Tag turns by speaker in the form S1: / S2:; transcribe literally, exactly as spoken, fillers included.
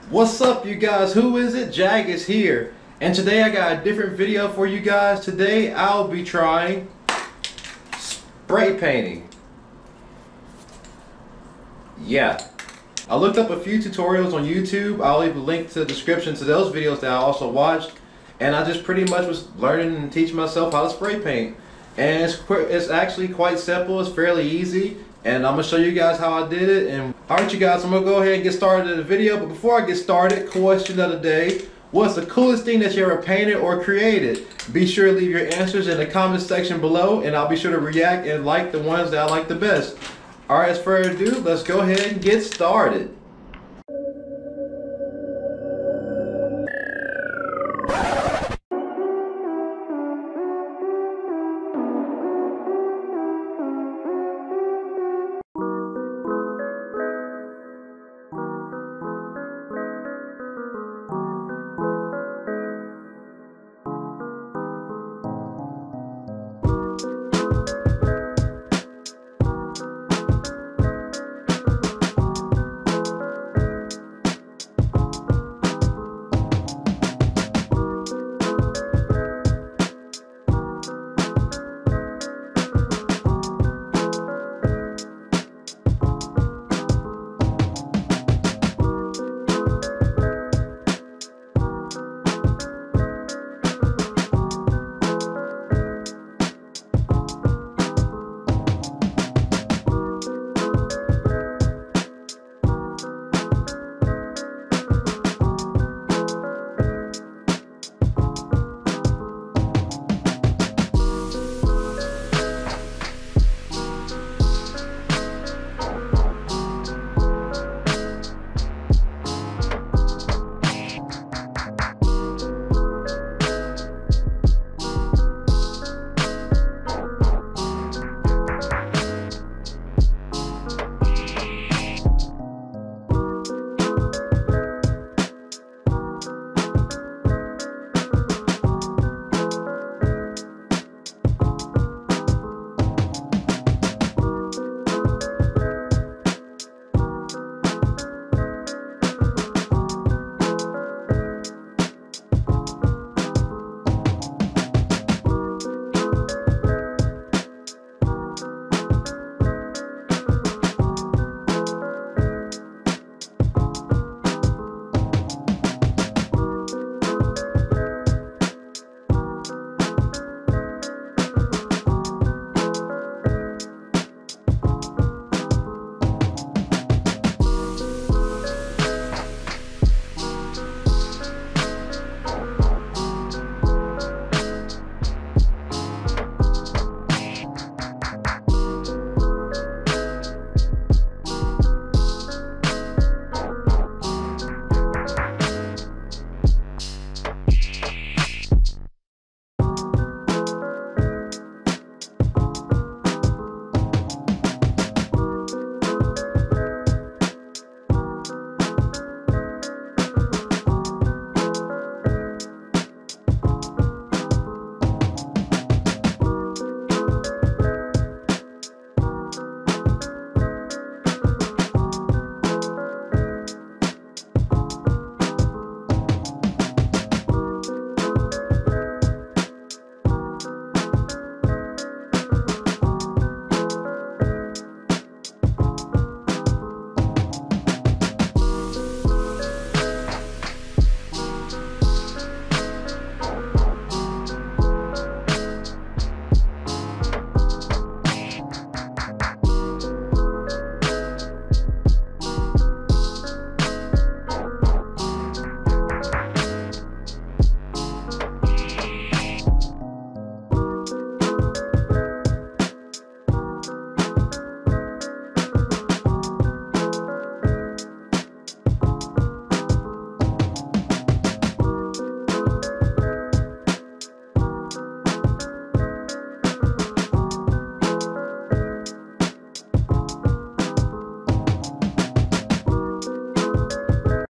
S1: What's up, you guys? Who is it? Jag is here, and today I got a different video for you guys. Today I'll be trying spray painting. Yeah, I looked up a few tutorials on YouTube. I'll leave a link to the description to those videos that I also watched, and I just pretty much was learning and teaching myself how to spray paint. And it's, it's actually quite simple. It's fairly easy, and I'm gonna show you guys how I did it. And alright, you guys, I'm gonna go ahead and get started in the video. But before I get started, question of the day: what's the coolest thing that you ever painted or created? Be sure to leave your answers in the comment section below, and I'll be sure to react and like the ones that I like the best. Alright, as further ado, let's go ahead and get started.